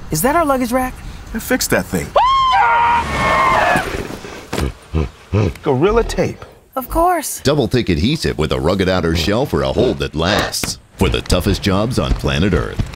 Is that our luggage rack? I fixed that thing. Gorilla Tape. Of course. Double thick adhesive with a rugged outer shell for a hold that lasts. For the toughest jobs on planet Earth.